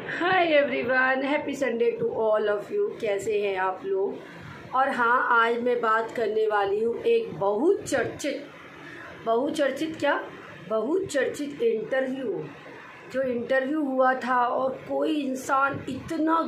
Hi everyone, happy Sunday to all of you. कैसे हैं आप लोग? और हाँ, आज मैं बात करने वाली हूँ एक बहुत चर्चित इंटरव्यू हुआ था। और कोई इंसान इतना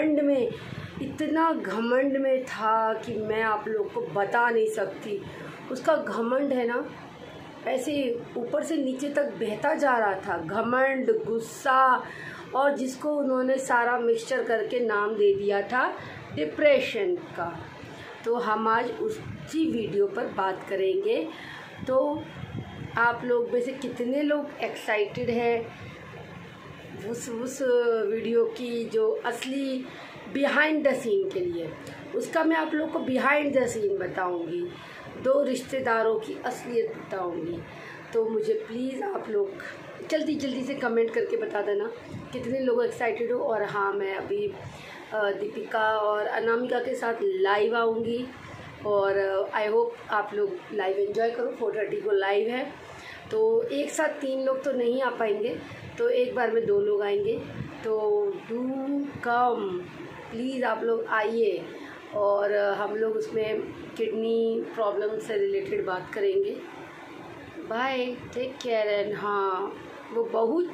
घमंड में था कि मैं आप लोग को बता नहीं सकती। उसका घमंड है ना, ऐसे ऊपर से नीचे तक बहता जा रहा था। घमंड, गुस्सा, और जिसको उन्होंने सारा मिक्सचर करके नाम दे दिया था डिप्रेशन का। तो हम आज उसी वीडियो पर बात करेंगे। तो आप लोग में से कितने लोग एक्साइटेड हैं उस वीडियो की जो असली बिहाइंड द सीन के लिए? उसका मैं आप लोग को बिहाइंड द सीन बताऊंगी, 2 रिश्तेदारों की असलियत बताऊंगी। तो मुझे प्लीज़ आप लोग जल्दी से कमेंट करके बता देना कितने लोग एक्साइटेड हो। और हाँ, मैं अभी दीपिका और अनामिका के साथ लाइव आऊँगी और आई होप आप लोग लाइव एंजॉय करो। 4:30 को लाइव है, तो एक साथ 3 लोग तो नहीं आ पाएंगे, तो एक बार में 2 लोग आएंगे। तो डू कम प्लीज़, आप लोग आइए और हम लोग उसमें किडनी प्रॉब्लम से रिलेटेड बात करेंगे। Bye, take care. एंड हाँ, वो बहुत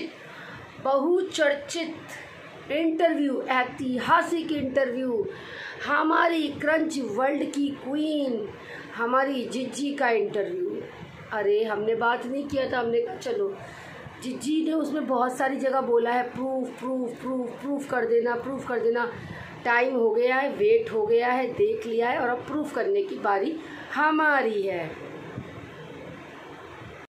चर्चित इंटरव्यू, ऐतिहासिक इंटरव्यू, हमारी क्रंच वर्ल्ड की क्वीन, हमारी जिज्जी का इंटरव्यू। अरे हमने बात नहीं किया था, हमने कहा चलो, जिज्जी ने उसमें बहुत सारी जगह बोला है प्रूफ कर देना। टाइम हो गया है, वेट हो गया है, देख लिया है, और अब प्रूफ करने की बारी हमारी है।